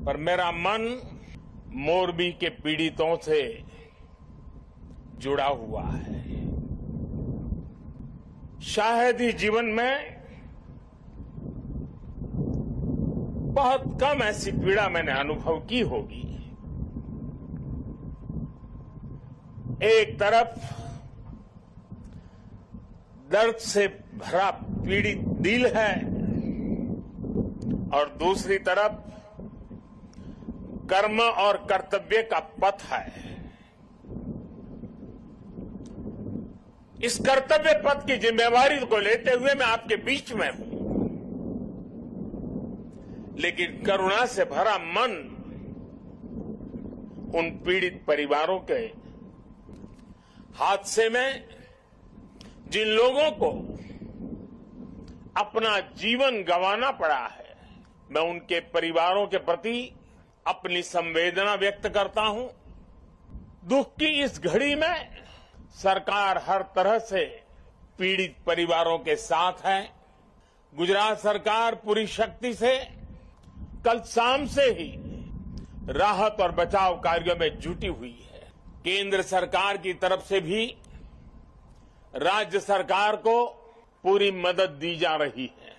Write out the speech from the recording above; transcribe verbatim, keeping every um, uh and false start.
पर मेरा मन मोरबी के पीड़ितों से जुड़ा हुआ है। शायद ही जीवन में बहुत कम ऐसी पीड़ा मैंने अनुभव की होगी। एक तरफ दर्द से भरा पीड़ित दिल है और दूसरी तरफ कर्म और कर्तव्य का पथ है। इस कर्तव्य पथ की जिम्मेवारी को लेते हुए मैं आपके बीच में हूं, लेकिन करुणा से भरा मन उन पीड़ित परिवारों के हादसे में जिन लोगों को अपना जीवन गंवाना पड़ा है, मैं उनके परिवारों के प्रति अपनी संवेदना व्यक्त करता हूं। दुख की इस घड़ी में सरकार हर तरह से पीड़ित परिवारों के साथ है। गुजरात सरकार पूरी शक्ति से कल शाम से ही राहत और बचाव कार्यों में जुटी हुई है। केंद्र सरकार की तरफ से भी राज्य सरकार को पूरी मदद दी जा रही है।